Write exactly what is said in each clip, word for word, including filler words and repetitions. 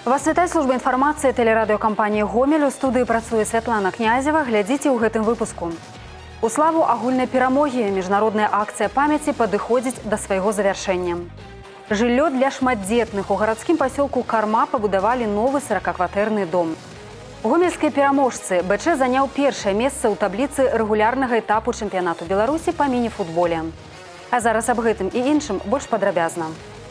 Вас вітае служба інфармацыі тэлерадыёкампаніі «Гомель». У студыі працуе Святлана Князева. Глядзіце ў гэтым выпуску. У славу агульнай перамогі міжнародная акцыя памяці падыходзіць да свайго завяршэння. Жыллё для шматдзетных. У гарадскім пасёлку Карма пабудавалі новы саракакватэрны дом. Гомельскія пераможцы. БЧ заняў першае месца ў табліцы рэгулярнага этапу чэмпіянату Беларусі па міні-футболе. А зараз аб гэтым і іншым больш падрабязна.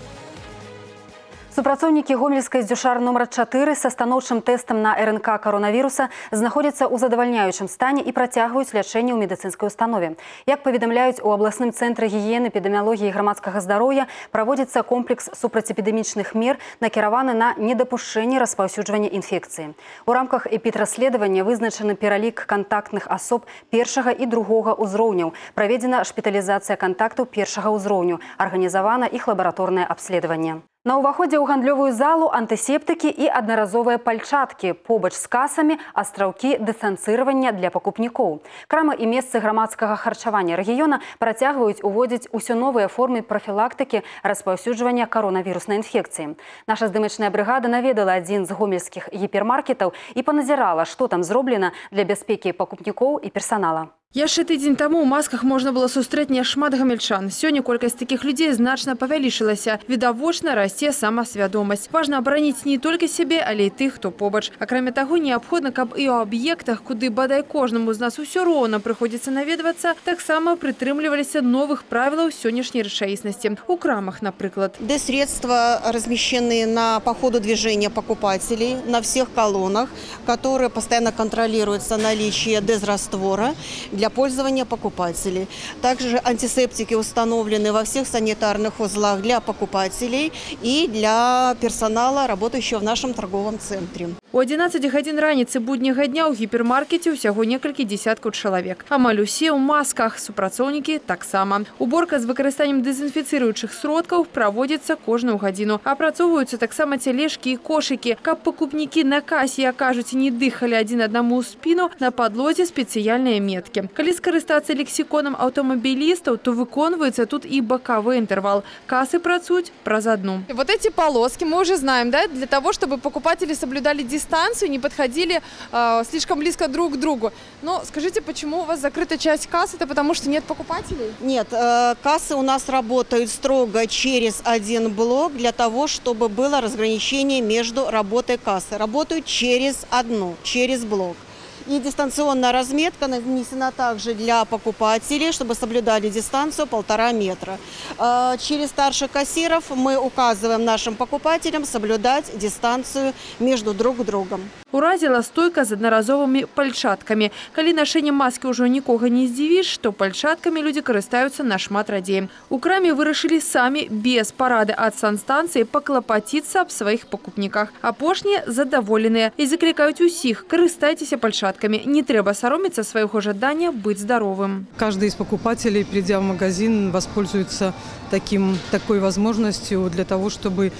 Супрацоўнікі гомельскай дзюшар нумар чатыры са станоўчым тэстам на РНК каронавіруса знаходзяцца ў задавальняючым стане і працягваюць лячэнне ў медыцынскай установе. Як паведамляюць у абласным цэнтры гігіены, эпідэміялогіі і грамадскага здароўя, праводзіцца комплекс супрацэпідэмічных мер, накіраваны на недапушчэнне распаўсюджвання інфекцыі. У рамках эпідраследавання вызначаны пералік кантактных асоб першага і другога ўзроўняў. Праведзена шпіталізацыя кантактаў першага ўзроўню. Арганізавана іх лабараторнае абследаванне. На ўваходзе ў гандлёвую залу антысептыкі і аднаразовыя пальчаткі, побач з касамі астраўкі дыстанцыравання для пакупнікоў. Крамы і месцы грамадскага харчавання рэгіёна працягваюць уводзіць усё новыя формы прафілактыкі распаўсюджвання каронавіруснай інфекцыі. Наша здымачная брыгада наведала адзін з гомельскіх гіпермаркетаў і паназірала, што там зроблена для бяспекі пакупнікоў і персанала. Яшчэ тыдзень таму ў масках можна было сустрэць няшмат гамельчан. Сёння колькасць такіх людзей значна павялічылася. Відавочна расце самасвядомасць. Важна абараніць не толькі сябе, але і тых, хто побач. Акрамя таго, неабходна, каб і ў аб'ектах, куды бадай кожнаму з нас усё роўна прыходзіцца наведвацца, таксама прытрымліваліся новых правілаў сённяшняй рэчаіснасці. У крамах, напрыклад. Где средства размещены на по ходу движения покупателей на всех колоннах, которые постоянно контролируется наличие дезраствора для пользования покупателей. Также антисептики установлены во всех санитарных узлах для покупателей и для персонала, работающего в нашем торговом центре. У адзінаццаці гадзін раніцы будняга дня ў гіпермаркеце ўсяго некалькі дзесяткаў чалавек. Амаль усе ў масках, супрацоўнікі таксама. Уборка з выкарыстаннем дэзінфіцыруючых сродкаў праводзіцца кожную гадзіну. Апрацоўваюцца таксама цялежкі і кошыкі. Каб пакупнікі на касе, як кажуць, не дыхалі адзін аднаму ў спіну, на падлозе спецыяльныя меткі. Калі скарыстацца лексіконам аўтамабілістаў, то выконваецца тут і бакавы інтэрвал. Касы працуюць праз одну. Вот эти полоски мы уже знаем, да, для того, чтобы покупатели соблюдали дистанцию, не подходили э, слишком близко друг к другу. Но скажите, почему у вас закрыта часть касс? Это потому, что нет покупателей? Нет, э, кассы у нас работают строго через один блок для того, чтобы было разграничение между работой кассы. Работают через одну, через блок. И дистанционная разметка нанесена также для покупателей, чтобы соблюдали дистанцию полтора метра. Через старших кассиров мы указываем нашим покупателям соблюдать дистанцию между друг другом. Уразіла стойка з аднаразовымі пальчаткамі. Калі нашэнне маскі ўжо нікога не здзівіш, то пальчаткамі людзі карыстаюцца нашмат радзей. У краме вырашылі самі, без парады ад санстанцыі, паклапаціцца аб сваіх пакупніках. Апошнія задаволеныя і заклікаюць усіх: карыстайцеся пальчаткамі. Не трэба саромецца свайго жадання быць здаровым. Каждый из покупателей, придя в магазин, воспользуется таким, такой возможностью для того, чтобы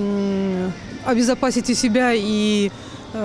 обезопасить и себя, и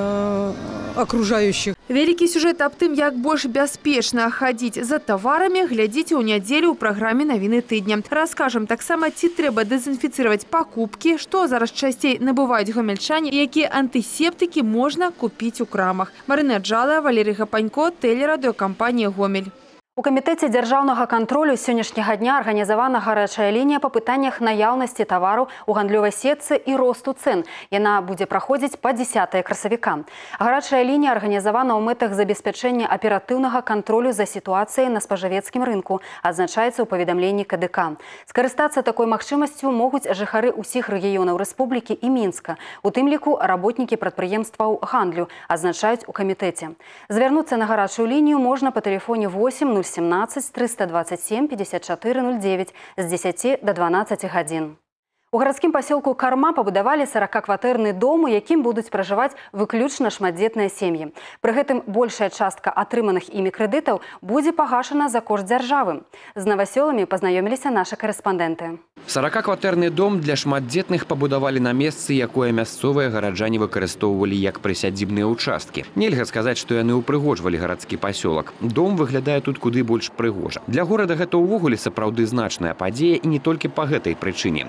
окружающих. Вялікі сюжэт аб тым, як больш бяспечна хадзіць за таварамі, глядзіце ў нядзелю ў праграме «Навіны тыдня». Раскажам таксама, ці трэба дэзінфіцыраваць пакупкі, што зараз часцей набываюць гомельчане, якія антысептыкі можна купіць у крамах. Марына Джалая, Валерий Гапанько, тэлерадыёкампанія «Гомель». У камітэце дзяржаўнага кантролю сённяшняга дня арганізавана гарачая лінія па пытаннях наяўнасці тавараў у гандлёвай сетцы і росту цэн. Яна будзе праходзіць па дзесятае красавіка. Гарачая лінія арганізавана ў мэтах забеспячэння аператыўнага кантролю за сітуацыяй на спажывецкім рынку, адзначаецца ў паведамленні КДК. Скарыстацца такой магчымасцю могуць жыхары ўсіх рэгіёнаў рэспублікі і Мінска, у тым ліку работнікі прадпрыемстваў гандлю, адзначаюць у камітэце. Звярнуцца на гарачую лінію можна па тэлефоне восемь нуль семнадцать триста двадцать семь пятьдесят четыре ноль девять з дзесяці да дванаццаці гадзін. У гарадскім пасёлку Карма пабудавалі саракакватэрны дом, у якім будуць пражываць выключна шматдзетныя сем'і. Пры гэтым большая частка атрыманых імі крэдытаў будзе пагашана за кошт дзяржавы. З навасёламі пазнаёміліся нашы карэспандэнты. саракакватэрны дом для шматдзетных пабудавалі на месцы, якое мясцовыя гараджане выкарыстоўвалі як прысядзібныя ўчасткі. Нельга сказаць, што яны ўпрыгожвалі гарадскі пасёлак. Дом выглядае тут куды больш прыгожа. Для горада гэта ўвогуле сапраўды значная падзея, і не толькі па гэтай прычыне. Згодна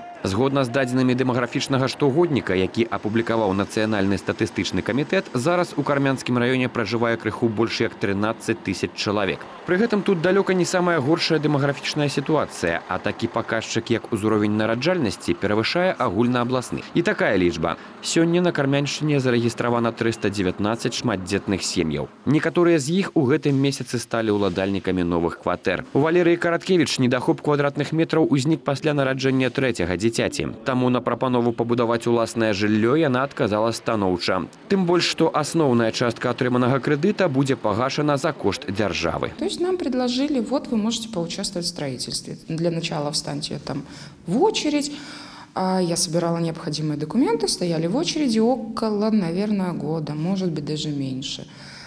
Згодна з дадзенымі дэмаграфічнага штогодніка, які апублікаваў Нацыянальны статыстычны камітэт, зараз у Кармянскім раёне пражывае крыху больш як трынаццаць тысяч чалавек. Пры гэтым тут далёка не самая горшая дэмаграфічная сітуацыя, а такі паказчык, як узровень нараджальнасці, перавышае агульнаабласны. І такая лічба. Сёння на Кармяншчыне зарэгістравана трыста дзевятнаццаць шматдзетных сем'яў. Некаторыя з іх у гэтым месяцы сталі ўладальнікамі новых кватэр. У Валерыі Караткевіч недахоп квадратных метраў узнік пасля нараджэння трэцяга дзіцяці. Таму на прапанову пабудаваць уласнае жыллё яна адказала станоўча. Тым больш, што асноўная частка атрыманага крэдыта будзе пагашана за кошт дзяржавы. То есть нам предложили, вот вы можете поучаствовать в строительстве. Для начала встаньте там в очередь. Я собирала необходимые документы, стояли в очереди около, наверное, года, может быть, даже меньше.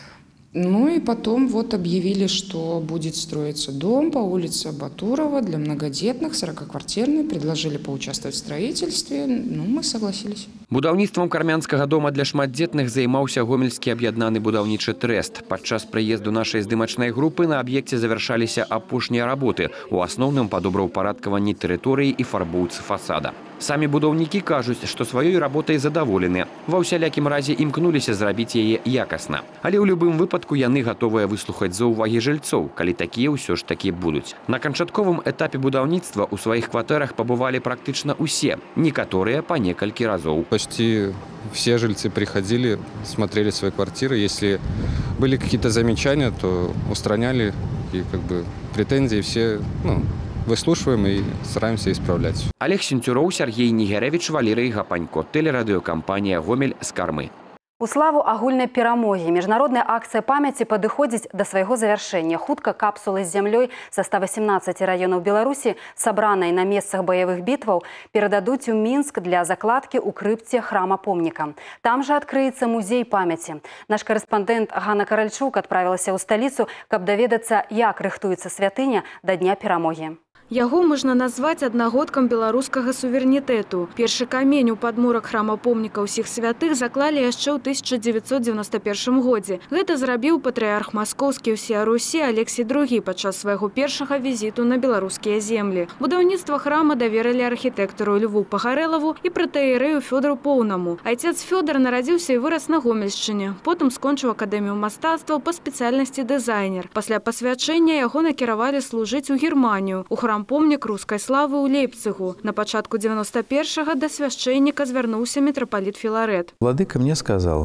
Ну и потом вот объявили, что будет строиться дом по улице Батурова для многодетных, сорокаквартирный. Предложили поучаствовать в строительстве. Ну, мы согласились. Будаўніцтвам кармянскага дома для шматдзетных займаўся гомельскі аб'яднаны будаўнічы трэст. Падчас прыезду нашай здымачнай групы на аб'екце завяршаліся апошнія работы, у асноўным па добраўпарадкаванні тэрыторыі і фарбоўцы фасада. Самі будаўнікі кажуць, што сваёй работай задаволены. Ва ўсялякім разе імкнуліся зрабіць яе якасна. Але ў любым выпадку яны гатовыя выслухаць заўвагі жыльцоў, калі такія ўсё ж такі будуць. На канчатковым этапе будаўніцтва ў сваіх кватэрах пабывалі практычна ўсе, некаторыя па некалькі разоў. Почти все жильцы приходили, смотрели свои квартиры. Если были какие-то замечания, то устраняли, и как бы претензии все, ну, выслушиваем и стараемся исправлять. Олег Сентюроў, Сергей Нигеревич, Валерий Гапанько. Телерадиокомпания «Гомель» з Кармы. У славу агульнай перамогі міжнародная акцыя памяці падыходзіць да свайго завяршэння. Хутка капсулы з зямлёй са ста васямнаццаці раёнаў Беларусі, сабранай на месцах баявых бітваў, перададуць у Мінск для закладкі ў крыпце храма-помніка. Там жа адкрыецца музей памяці. Наш корэспандэнт Ганна Каральчук адправілася ў сталіцу, каб даведацца, як рыхтуецца святыня да Дня перамогі. Яго можна назваць аднагодкам беларускага суверэнітэту. Першы камень у падмурак храма-помніка ўсіх святых заклалі яшчэ ў тысяча дзевяцьсот дзевяноста першым годзе. Гэта зрабіў патрыарх маскоўскі ўсея Русі Алексій другі падчас свайго першага візіту на беларускія землі. Будаўніцтва храма даверылі архітэктару Льву Пагарэлаву і пратэерэю Фёдору Поўнаму. Айцец Фёдор нарадзіўся і вырас на Гомельшчыне. Потым скончыў акадэмію мастацтваў па спецыяльнасці дызайнер. Пасля пасвячэння яго накіравалі служыць у Германію, у храм помнік рускай славы ў Лейпцигу. На пачатку девяносто первого до священника звернулся митрополит Филарет. Владыка мне сказал: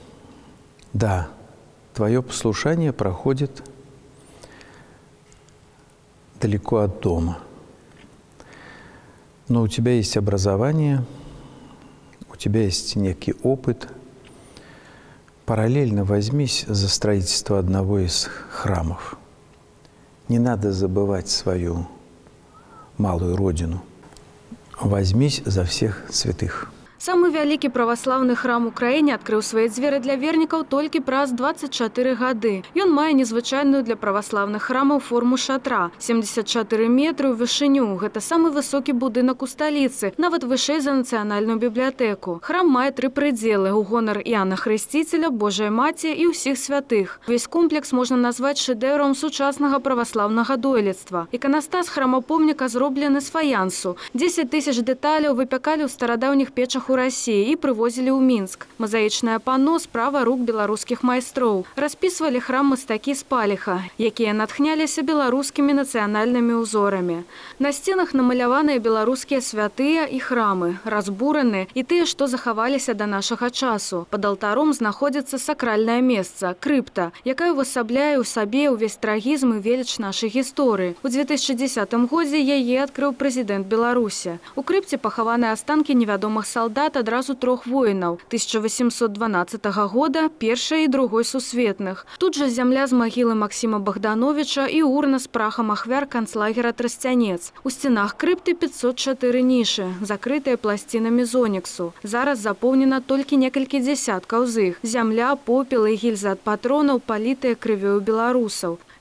да, твое послушание проходит далеко от дома, но у тебя есть образование, у тебя есть некий опыт. Параллельно возьмись за строительство одного из храмов. Не надо забывать свою малую родину. Возьмись за всех святых. Самы вялікі праваслаўны храм у краіне адкрыў свае дзверы для вернікаў толькі праз двадцать чатыры гады. Ён мае незвычайную для праваслаўных храмаў форму шатра. семьдесят чатыры метры ў вышыню. Гэта самы высокі будынак у сталіцы, нават вышэй за нацыянальную бібліятэку. Храм мае тры прыдзелы ў гонар Іоанна Хрысціцеля, Божай Маці і ўсіх святых. Увесь комплекс можна назваць шэдэўрам сучаснага праваслаўнага дойлідства. Іканастас храма-помніка зроблены з фаянсу. дзесяць тысяч дэталяў выпякалі ў старадаўніх печах у России и привозили ў Мінск. Мозаічнае панно справа рук беларускіх майстроў. Распісвалі храм мастакі з Паліха, якія натхняліся беларускімі нацыянальнымі ўзорамі. На сценах намаляваныя беларускія святыя і храмы, разбураны і тыя, што захаваліся да нашага часу. Пад алтаром знаходзіцца сакральнае месца, крыпта, якая увасабляе ў сабе ўвесь трагізм і веліч нашай гісторыі. У две тысячи десятым годзе яе адкрыў прэзідэнт Беларусі. У крыпце пахаваны астанкі невядомых салдат адразу трох воінаў тысяча восемьсот дванаццатага года, першай і другой сусветных. Тут жа зямля з магілы Максіма Богдановича і урна з прахам ахвяр канцлагера Трасцянец. У сценах крыпты пятьсот чатыры нішы, закрытыя пласцінамі з оніксу. Зараз запоўнена толькі некалькі дзесяткаў з іх. Зямля, попел і гільзы ад патронаў палітыя крывёю беларусаў.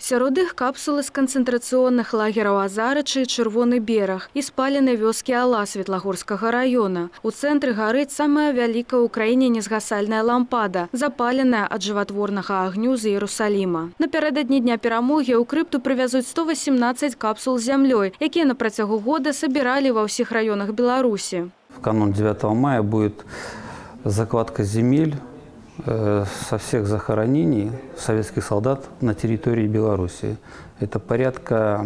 Сярод іх капсулы з канцэнтрацыйных лагераў Азарычы і Чырвоны бераг і спаленай вёскі Ала Светлагорскага района. У цэнтры гарыць самая вялікая ў краіне незгасальная лампада, запаленая ад жыватворнага агню з Іерусаліма. Напярэдадні дня перамогі ў крыпту прывязуць сто васемнадцаць капсул з зямлёй, якія на працягу года сабіралі ва ўсіх раёнах Беларусі. В канун девятого мая будет закладка земель э, со всех захоронений советских солдат на территории Беларуси. Это порядка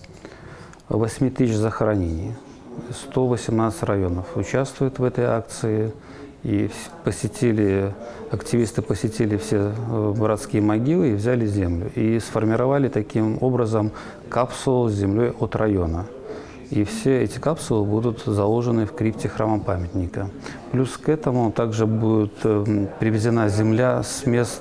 восьми тысяч захоронений. сто восемнадцать районов участвуют в этой акции. И посетили, активисты посетили все городские могилы и взяли землю. И сформировали таким образом капсулу с землей от района. И все эти капсулы будут заложены в крипте храма памятника. Плюс к этому также будет привезена земля с мест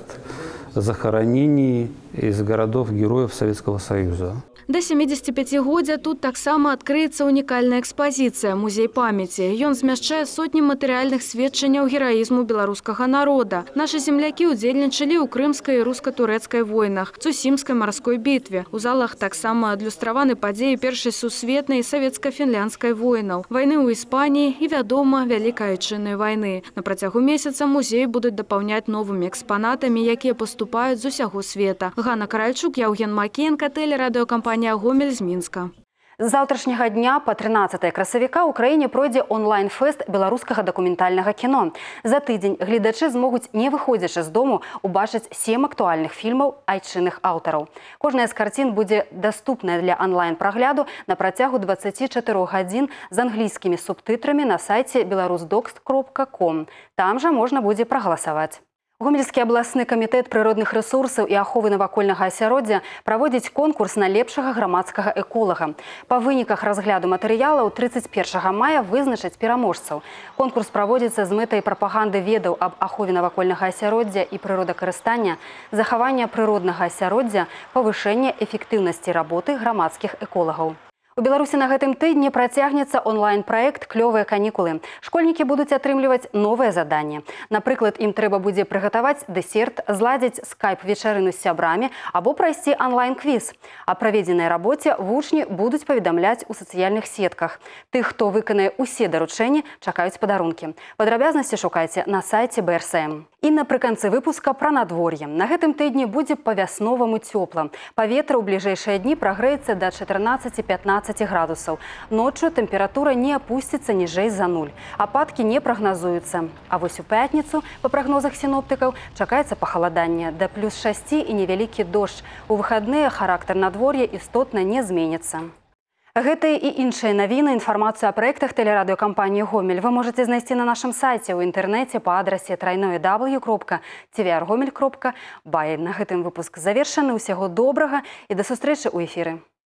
захоронений из городов-героев Советского Союза. Да сямідзесяціпяцігоддзя тут таксама адкрыецца унікальная экспазіцыя «Музей памяці». Ён змяшчае сотні матэрыяльных сведчанняў гераізму беларускага народа. Нашы землякі удзельнічалі ў крымскай і руска-турэцкай войнах, цусімскай марской бітве. У залах таксама адлюстраваны падзеі першай сусветнай і савецка-фінляндскай войнаў, вайны ў Іспаніі і, вядома, Вялікай айчыннай вайны. На працягу месяца музей будуць дапаўняць новымі экспанатамі, якія паступаюць з усяго света. Ганна Каральчук, Яўген Макенка, тэлерадыёкампанія Гомель з Мінска. З заўтрашняга дня па трынаццатае красавіка ў краіне пройдзе онлайн-фэст беларускага дакументальнага кіно. За тыдзень гледачы змогуць, не выходзячы з дому, убачыць сем актуальных фільмаў айчынных аўтараў. Кожная з карцін будзе даступная для онлайн-прагляду на працягу дваццаці чатырох гадзін з англійскімі субтытрамі на сайце беларусдокс кропка ком. Там жа можна будзе прагаласаваць. Гомельскі абласны камітэт прыродных рэсурсаў і аховы навакольнага асяроддзя праводзіць конкурс на лепшага грамадскага эколага. Па выніках разгляду матэрыялаў трыццаць першага мая вызначаць пераможцаў. Конкурс праводзіцца з мэтай прапаганды ведаў аб ахове навакольнага асяроддзя і прыродакарыстання, захавання прыроднага асяроддзя, павышэння эфектыўнасці работы грамадскіх эколагаў. У Беларусі на гэтым тыдні працягнецца онлайн-праект «Клёвыя канікулы». Школьнікі будуць атрымліваць новае заданне. Напрыклад, ім трэба будзе прыгатаваць дэсерт, зладзіць скайп-вечарыну з сябрамі або прайсці онлайн-квіз. А праведзенай рабоце вучні будуць паведамляць у сацыяльных сетках. Тых, хто выканае ўсе даручэнні, чакаюць падарункі. Падрабязнасці шукайце на сайце бэ эр эс эм. І напрыканцы выпуска пра надвор'е. На гэтым тыдні будзе па-вясноваму цёпла. Паветра ў бліжэйшыя дні прагрэецца да чатырнаццаці-пятнаццаці градусаў. Ноччу тэмпература не апусціцца ніжэй за нуль. Ападкі не прагназуюцца. А вось у пятніцу, па прагнозах сіноптыкаў, чакаецца пахаладанне да плюс шасці і невялікі дождж. У выхадныя характар надвор'я істотна не зменіцца. Гэтыя і іншыя навіны, інфармацыю о праектах тэлерадыёкампаніі «Гомель» вы можете знайсці на нашым сайце ў інтэрнэце па адрасе трайное дабл ю кропка ти ви ар гомель кропка бай. На гэтым выпуск завершаны. Усяго добрага і да сустрэчы ў эфіры.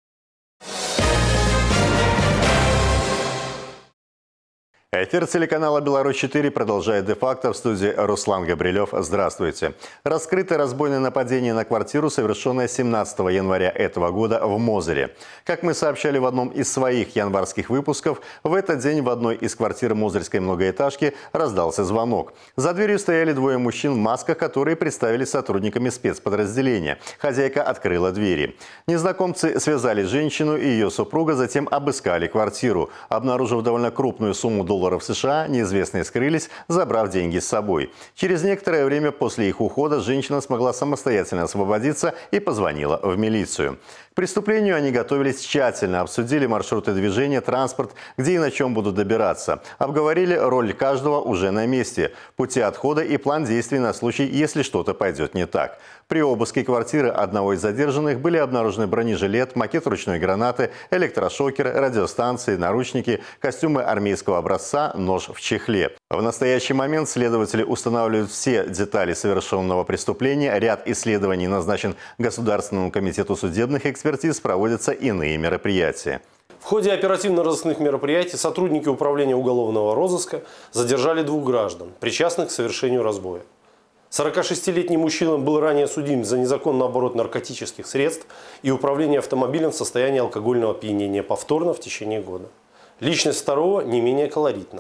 Эфир телеканала «Беларусь четыре» продолжает де-факто. В студии Руслан Габрилев. Здравствуйте. Раскрыто разбойное нападение на квартиру, совершенное семнадцатого января этого года в Мозыре. Как мы сообщали в одном из своих январских выпусков, в этот день в одной из квартир мозырской многоэтажки раздался звонок. За дверью стояли двое мужчин в масках, которые представились сотрудниками спецподразделения. Хозяйка открыла двери. Незнакомцы связали женщину и ее супруга, затем обыскали квартиру. Обнаружив довольно крупную сумму долларов США, неизвестные скрылись, забрав деньги с собой. Через некоторое время после их ухода женщина смогла самостоятельно освободиться и позвонила в милицию. К преступлению они готовились тщательно, обсудили маршруты движения, транспорт, где и на чем будут добираться. Обговорили роль каждого уже на месте, пути отхода и план действий на случай, если что-то пойдет не так. При обыске квартиры одного из задержанных были обнаружены бронежилет, макет ручной гранаты, электрошокер, радиостанции, наручники, костюмы армейского образца, нож в чехле. В настоящий момент следователи устанавливают все детали совершенного преступления. Ряд исследований назначен Государственному комитету судебных экспертиз, проводятся иные мероприятия. В ходе оперативно-розыскных мероприятий сотрудники Управления уголовного розыска задержали двух граждан, причастных к совершению разбоя. сорокашестилетний мужчина был ранее судим за незаконный оборот наркотических средств и управление автомобилем в состоянии алкогольного опьянения повторно в течение года. Личность второго не менее колоритна.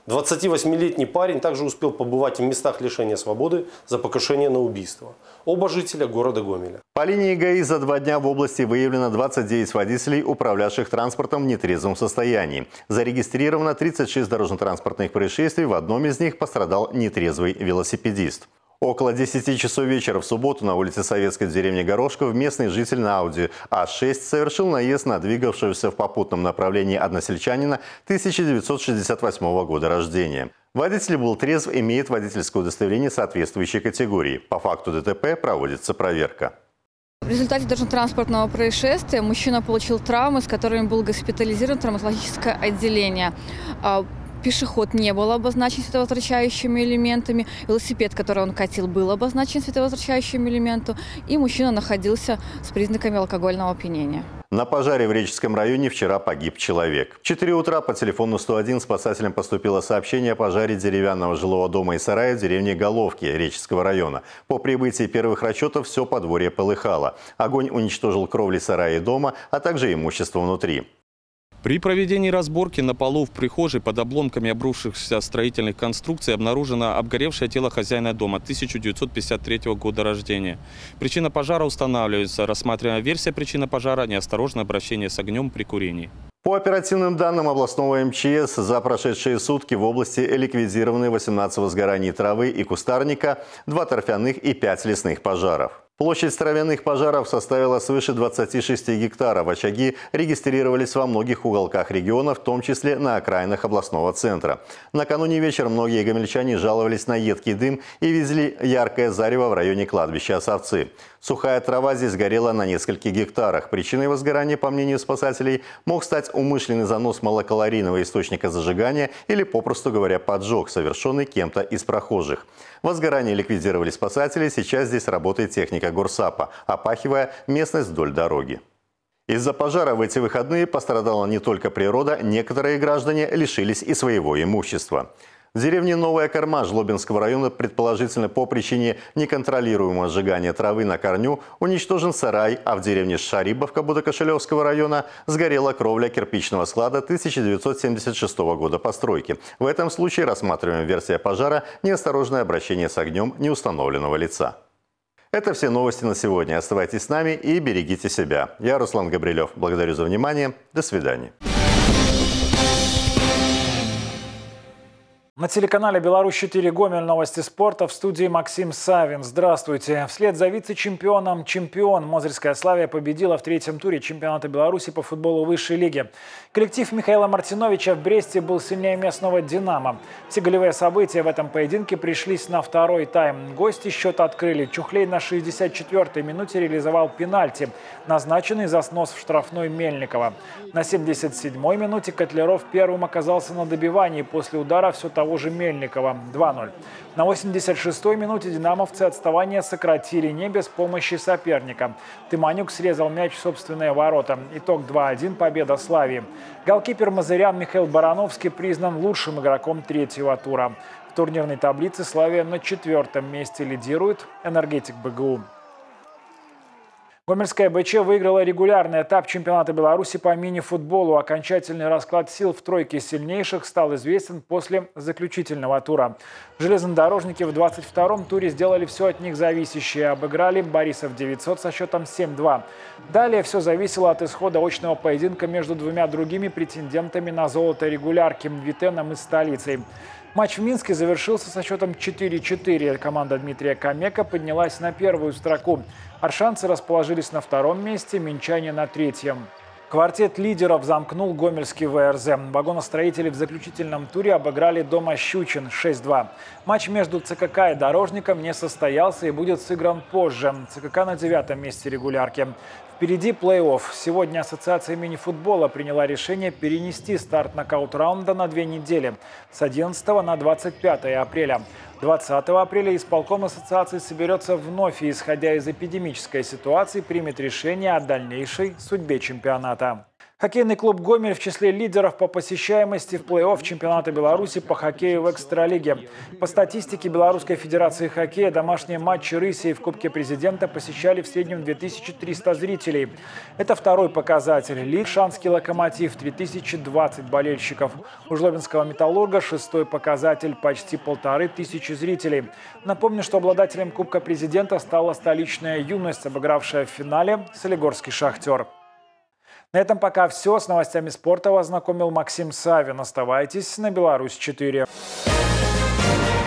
двадцативосьмилетний парень также успел побывать в местах лишения свободы за покушение на убийство. Оба жителя города Гомеля. По линии ГАИ за два дня в области выявлено двадцать девять водителей, управлявших транспортом в нетрезвом состоянии. Зарегистрировано тридцать шесть дорожно-транспортных происшествий, в одном из них пострадал нетрезвый велосипедист. Около десяти часов вечера в субботу на улице Советской в деревне Горошков местный житель на Ауди А шесть совершил наезд на двигавшегося в попутном направлении односельчанина тысяча девятьсот шестьдесят восьмого года рождения. Водитель был трезв, имеет водительское удостоверение соответствующей категории. По факту ДТП проводится проверка. В результате дорожно-транспортного происшествия мужчина получил травмы, с которыми был госпитализирован в травматологическое отделение. Пешеход не был обозначен световозвращающими элементами. Велосипед, который он катил, был обозначен световозвращающим элементом. И мужчина находился с признаками алкогольного опьянения. На пожаре в Реческом районе вчера погиб человек. В четыре утра по телефону сто один спасателям поступило сообщение о пожаре деревянного жилого дома и сарая в деревне Головки Реческого района. По прибытии первых расчетов все подворье полыхало. Огонь уничтожил кровли сарая и дома, а также имущество внутри. При проведении разборки на полу в прихожей под обломками обрушившихся строительных конструкций обнаружено обгоревшее тело хозяина дома тысяча девятьсот пятьдесят третьего года рождения. Причина пожара устанавливается. Рассматриваемая версия причины пожара – неосторожное обращение с огнем при курении. По оперативным данным областного эм че эс, за прошедшие сутки в области ликвидированы восемнадцать возгораний травы и кустарника, два торфяных и пять лесных пожаров. Площадь травяных пожаров составила свыше двадцати шести гектаров. Очаги регистрировались во многих уголках региона, в том числе на окраинах областного центра. Накануне вечером многие гомельчане жаловались на едкий дым и видели яркое зарево в районе кладбища Осовцы. Сухая трава здесь горела на нескольких гектарах. Причиной возгорания, по мнению спасателей, мог стать умышленный занос малокалорийного источника зажигания или, попросту говоря, поджог, совершенный кем-то из прохожих. Возгорание ликвидировали спасатели, сейчас здесь работает техника Горсапа, опахивая местность вдоль дороги. Из-за пожара в эти выходные пострадала не только природа, некоторые граждане лишились и своего имущества. В деревне Новая Корма Жлобинского района, предположительно по причине неконтролируемого сжигания травы на корню, уничтожен сарай, а в деревне Шарибовка Будокошелевского района сгорела кровля кирпичного склада тысяча девятьсот семьдесят шестого года постройки. В этом случае рассматриваем версия пожара «Неосторожное обращение с огнем неустановленного лица». Это все новости на сегодня. Оставайтесь с нами и берегите себя. Я Руслан Габрилев. Благодарю за внимание. До свидания. На телеканале «Беларусь четыре» Гомель. Новости спорта. В студии Максим Савин. Здравствуйте. Вслед за вице-чемпионом чемпион Мозырская Славия победила в третьем туре чемпионата Беларуси по футболу высшей лиги. Коллектив Михаила Мартиновича в Бресте был сильнее местного «Динамо». Все голевые события в этом поединке пришлись на второй тайм. Гости счет открыли. Чухлей на шестьдесят четвёртой минуте реализовал пенальти, назначенный за снос в штрафной Мельникова. На семьдесят седьмой минуте Котляров первым оказался на добивании после удара все того же Мельникова. два ноль. На восемьдесят шестой минуте динамовцы отставание сократили не без помощи соперника. Тыманюк срезал мяч в собственные ворота. Итог два один. Победа Славии. Голкипер мозырян Михаил Барановский признан лучшим игроком третьего тура. В турнирной таблице Славия на четвертом месте лидирует «Энергетик БГУ». Гомельская БЧ выиграла регулярный этап чемпионата Беларуси по мини-футболу. Окончательный расклад сил в тройке сильнейших стал известен после заключительного тура. Железнодорожники в двадцать втором туре сделали все от них зависящее. Обыграли Борисов девятьсот со счетом семь два. Далее все зависело от исхода очного поединка между двумя другими претендентами на золото регулярки – Витеном и Столицей. Матч в Минске завершился со счетом четыре четыре. Команда Дмитрия Камека поднялась на первую строку. Аршанцы расположились на втором месте, минчане на третьем. Квартет лидеров замкнул гомельский ВРЗ. Вагоностроители в заключительном туре обыграли дома Щучин шесть два. Матч между ЦКК и Дорожником не состоялся и будет сыгран позже. ЦКК на девятом месте регулярки. Впереди плей-офф. Сегодня Ассоциация мини-футбола приняла решение перенести старт нокаут-раунда на две недели с одиннадцатого на двадцать пятое апреля. двадцатого апреля исполком ассоциации соберется вновь и, исходя из эпидемической ситуации, примет решение о дальнейшей судьбе чемпионата. Хоккейный клуб «Гомель» в числе лидеров по посещаемости в плей-офф чемпионата Беларуси по хоккею в экстралиге. По статистике Белорусской Федерации хоккея домашние матчи «Рыси» в Кубке президента посещали в среднем две тысячи триста зрителей. Это второй показатель. Лишанский «Локомотив» – две тысячи двадцать болельщиков. У Жлобинского «Металлурга» шестой показатель – почти полторы тысячи зрителей. Напомню, что обладателем Кубка президента стала столичная «Юность», обыгравшая в финале солигорский «Шахтер». На этом пока все. С новостями спорта вас знакомил Максим Савин. Оставайтесь на Беларусь четыре.